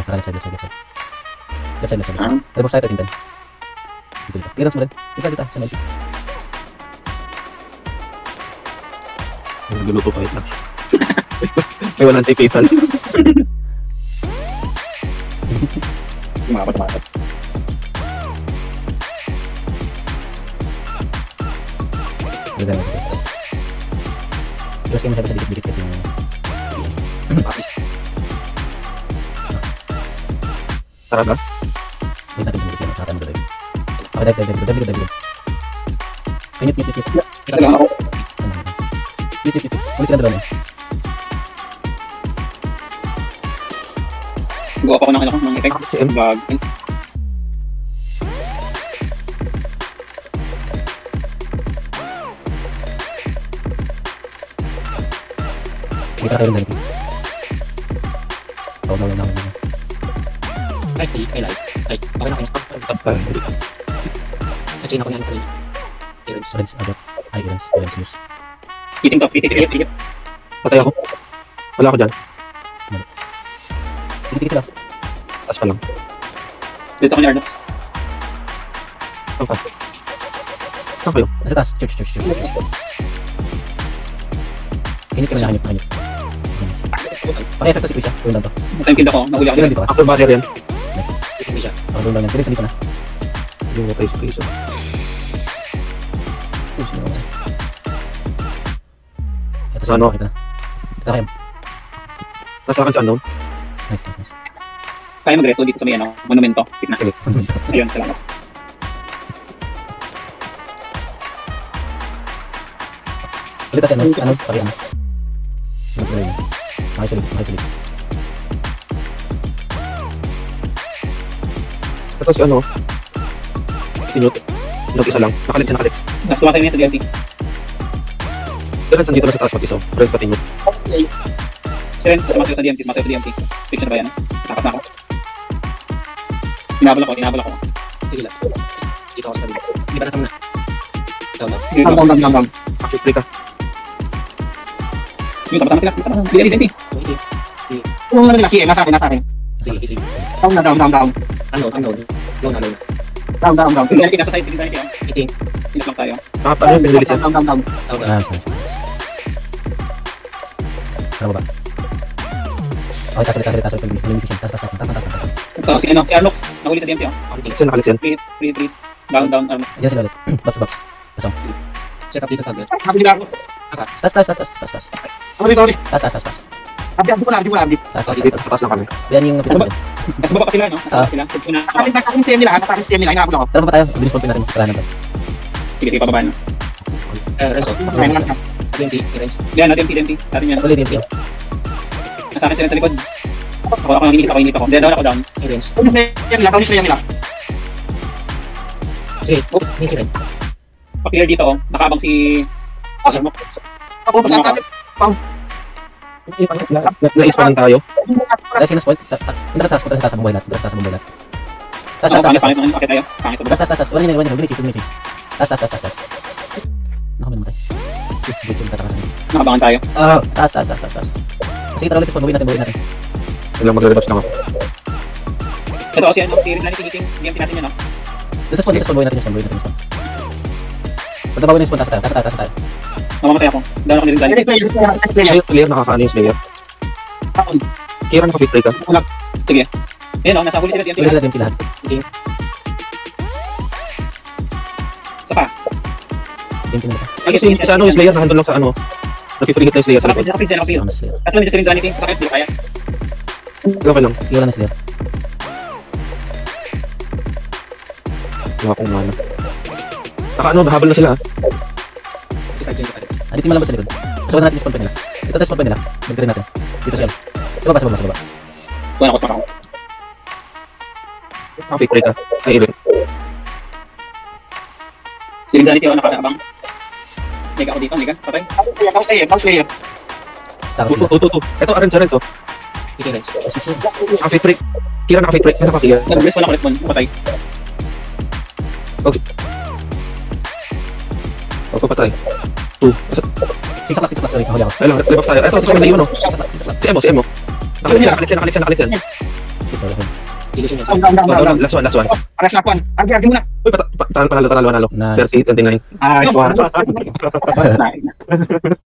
Left side. Remove side 1310. Dito. Clearance mo rin. Dito. Sa may. Nagluluto pa ito. May 1 fatal. Tumapat. Dito na sa stress. Terus kayo masyado sa dikit-dikit kasi yung Tara ba? wait natin tumulog siya. Tsaka tayo mag-drive. Okay, dive. Ay, nip. Kailangan ako. Nip. Ulit sila dalawa na yun. Gawa pa ako ng effects. CM. Bag. Kita kayo rin sa nipin. No. Like, I like. Like, okay na kayo. Chain ako niyan pa rin. Errands. Rinse, agad. Ay, rinse use. Eating top. Eating. Patay ako. Wala ako dyan. Dikit sila. Taas pa lang. Dito sa kanya, Arno. Saan pa? Saan kayo? Nasa taas. Church. Hinip ka na hinip. Paki-effect na si Kuya. Tuloy lang to. Time kill ako. Nahuli ako Kailan dito. dito ka? After barrier yan. Nice. Hindi siya. Ako doon lang yan. Kailan sa dito na. Yung priso. Push na ako. Ito Ano? Kita kayo. Nasa akin si unknown. Nice. Kaya mag-reso dito sa may monumento. Tignan. Okay. Ayun, salamat. Ulit kasi ano? Paki ano? Sunod na yun. Makisulit. Ito si ano? Sinut isa lang. Nakalits. Nasuwasay niya sa DLT. Kailan sandito na sa taas mag-isaw? Press pati nyo. Siren, sumasay sa DMT. Fiction na ba yan? Nakas na ako. Hinabol ako. Sige lang. Dito ako sa kabila. Di ba natam na? Down. Actually, play ka. Yung kapasama sila. DLT. Hindi. Yung ano nila, nasa akin. Sige. Down. Unknown. Low na. Down. DLT, nasa side. Sige tayo. Eating. Hinap lang tayo. Ano yung pinrelease yan? Down. Nice. Tara ba? Okay, taas ulit. Malinis siya. Taas. Ito, si Arnox. Nahuli sa DMT. Nakalis yan. Free. Down. Arnox. Diyan sila ulit. Box. Check up dito tagger. Sabi nila ako. Taas. Sabi ko, Taas. sabi ko lang. Taas. Dito sa taas lang kami. Yan yung napit natin. Nasa baba pa sila, no? Ah. Sila. Sige na. Sabi TM nila, hinabol ako. Tara pa tayo. Bilis pulpin natin. Kailangan natin. Sige, pababa na. Renzo. Kaya naman. DMT. Errands. Yan, DMT. Natin yan. Ulit yung Nasa akin sila sa likod. Ako hinihit ako. Down ako. Errands. Yung slayer nila. Sige. Hindi si Ren. Pa-clear dito, nakaabang si Arnox. Ako, pasat. Naispahan tayo. Dahil sinaspoil. Punta sa taas ang buhay lahat. Taas. Pangit tayo. Pangit sa Taas. Wala nila chase. Taas. Naku, may namatay. Wait, yung tatakasan. nakabangan tayo. Taas. Sige, tara ulit sa spawn. Buhay natin. Ilang magre-redox na ako. Ito kasi si Rizal tiniting DMT natin yun, no? Doon sa spawn. Buhay natin. Punta bago yung spawn. Taas tayo. Mamamatay ako. Down ako ni Rizal. Slayer, nakakaano yung Slayer. Kira naka-fit break ka. Sige. Ayun, no? Nasa huli sila DMT Ulit lahat. sila DMT lahat. Saka. DMT na. Kasi sa ano yung Slayer, nahandol lang sa ano. Nag-free hit lang yung Slayer sa likod. Nakapil. Ano sila? Kasi lang dito si Rizal tiniting. Sakit, di ko kaya. Okay lang. Sige, wala na sila. Wala akong mana. Naka-ano, habal na sila. Dito mo lang ba sa likod? Pasukan natin yung spawn point nila. Ito tayo spawn point nila. Magkarin natin. Dito siya. Sa baba. Tuwan ako sa ako. Naka-fit break ka. Ay, Irin. Si Rizal tiniting, nakaabang. Liga ako dito, liga. Patay. Slayer. Tapos sila. Tutu. Ito, Arenz, oh. Errands. Naka-fit break. Kira naka-fit break. Nasa pa-clear. Nag-respond ako, patay. Ako patay. 2. Six o'clock. Sorry, huli ako. Ayun lang, rebuff tayo. Ito, sa kanya na yun, oh. Si Emo. Nakalit yan. Sorry. Sige, sige. Last one. Aras na kwan. Argi muna. Uy, panalo. Nice. 30, 29. Nice one. Nice.